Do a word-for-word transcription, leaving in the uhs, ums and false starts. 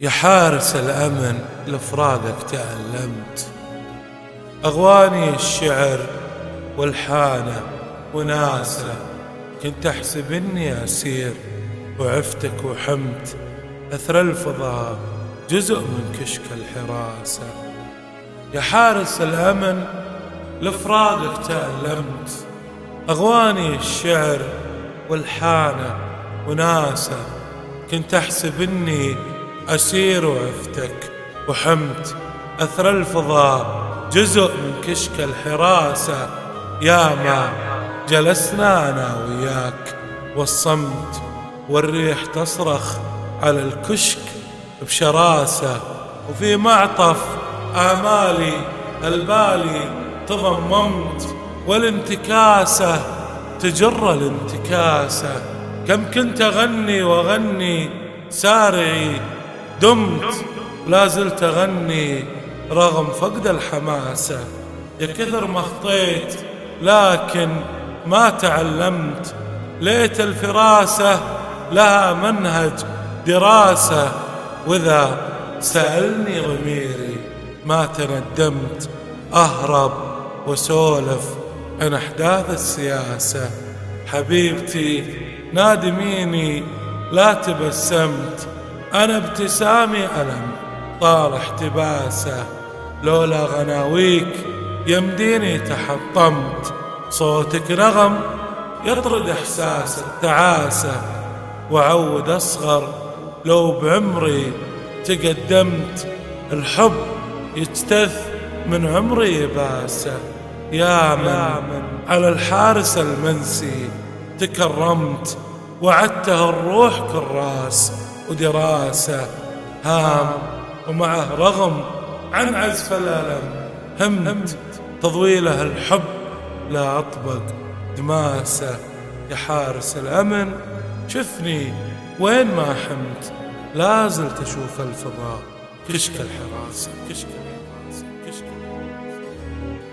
يا حارس الأمن لفراقك تألمت، أغواني الشعر والحانة وناسة، كنت أحسب إني أسير وعفتك وحمت أثر الفضاء جزء من كشك الحراسة. يا حارس الأمن لفراقك تألمت، أغواني الشعر والحانة وناسة، كنت أحسب إني أسير وعفتك وحمت أثر الفضاء جزء من كشك الحراسة. يا ما جلسنا أنا وياك والصمت والريح تصرخ على الكشك بشراسة، وفي معطف آمالي البالي تضممت والانتكاسة تجر الانتكاسة. كم كنت أغني وأغني سارعي دمت، ولا زلت أغني رغم فقد الحماسة. يا كثر ما خطيت لكن ما تعلمت، ليت الفراسة لها منهج دراسة، وإذا سألني ضميري ما تندمت. أهرب وسولف عن أحداث السياسة، حبيبتي نادميني لا تبسمت، أنا ابتسامي ألم طال احتباسه، لولا غناويك يمديني تحطمت. صوتك نغم يطرد إحساس التعاسة، وعود أصغر لو بعمري تقدمت، الحب يجتث من عمري يباسه. يا من على الحارس المنسي تكرمت، وعدته الروح كراس ودراسة، هام ومعه رغم عن عزف الألم همت تضويله الحب لا أطبق دماسة. يا حارس الأمن شفني وين ما حمت، لا زلت أشوف الفضاء كشك الحراسة كشك الحراسة كشك الحراسة.